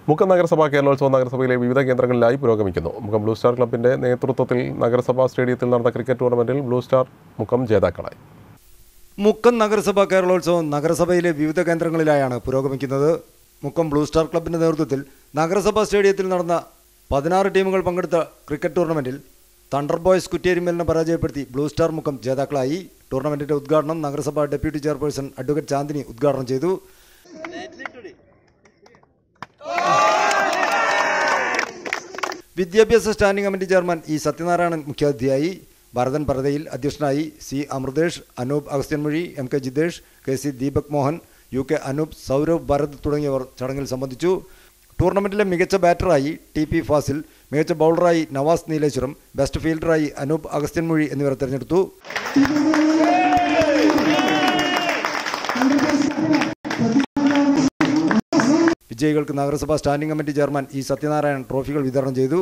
മുക്കം നഗരസഭാ കേരളോത്സവം നഗരസഭയിലെ വിവിധ കേന്ദ്രങ്ങളിലായി പുരോഗമിക്കുന്നു. മുക്കം ബ്ലൂ സ്റ്റാർ ക്ലബിന്റെ നേതൃത്വത്തിൽ നഗരസഭാ സ്റ്റേഡിയത്തിൽ നടന്ന ക്രിക്കറ്റ് ടൂർണമെന്റിൽ ബ്ലൂ സ്റ്റാർ മുക്കം ജേതാക്കളായി. മുക്കം നഗരസഭാ കേരളോത്സവം നഗരസഭയിലെ വിവിധ കേന്ദ്രങ്ങളിലായാണ് പുരോഗമിക്കുന്നത്. മുക്കം ബ്ലൂ സ്റ്റാർ ക്ലബിന്റെ നേതൃത്വത്തിൽ നഗരസഭാ സ്റ്റേഡിയത്തിൽ നടന്ന 16 ടീമുകൾ പങ്കെടുത്ത ക്രിക്കറ്റ് ടൂർണമെന്റിൽ തണ്ടർ ബോയ്സ് കുറ്റിയേരിമലിനെ പരാജയപ്പെടുത്തി ബ്ലൂ സ്റ്റാർ മുക്കം ജേതാക്കളായി. ടൂർണമെന്റിന്റെ ഉദ്ഘാടനം നഗരസഭാ ഡെപ്യൂട്ടി ചെയർപേഴ്സൺ അഡ്വക്കേറ്റ് ചാന്ദിനി ഉദ്ഘാടനം ചെയ്തു. വിദ്യാഭ്യാസ standing committee chairman E Sathyanarayanan മുഖ്യാതിഥിയായി. ഭരതൻ പരതയിൽ അധ്യക്ഷനായി. C Amruthesh, Anoop Agasthyanmuzhi, M K Jithesh, K C Deepak Mohan, U K Anoop, Saurav Bharath തുടങ്ങിയവർ ചടങ്ങിൽ സംബന്ധിച്ചു. ടൂർണമെന്റിലെ മികച്ച ബാറ്ററായി ടി പി ഫാസിൽ, മികച്ച ബൗളറായി നവാസ് നീലേശ്വരം, ബെസ്റ്റ് ഫീൽഡറായി അനൂപ് അഗസ്ത്യൻമൊഴി എന്നിവരെ തെരഞ്ഞെടുത്തു. വിജയികൾക്ക് നഗരസഭാ standing committee chairman E Sathyanarayanan ട്രോഫികൾ വിതരണം ചെയ്തു.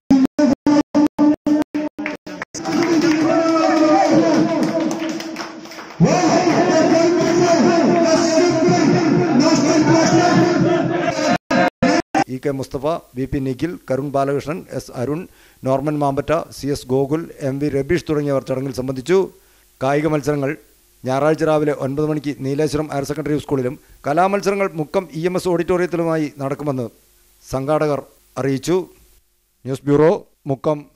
E K Musthafa, V P Nikhil, Karun Balakrishnan, S Arun, Norman Mambatta, C S Gokul, M V Rabeesh തുടങ്ങിയവർ ചടങ്ങിൽ സംബന്ധിച്ചു. കായിക മത്സരങ്ങൾ ഞായറാഴ്ച രാവിലെ 9 മണിക്ക് നീലേശ്വരം ഹയർ സെക്കൻഡറി സ്കൂളിലും കലാമത്സരങ്ങൾ മുക്കം EMS ഓഡിറ്റോറിയത്തിലുമായി നടക്കുമെന്ന് സംഘാടകർ അറിയിച്ചു. News bureau, Mukkam.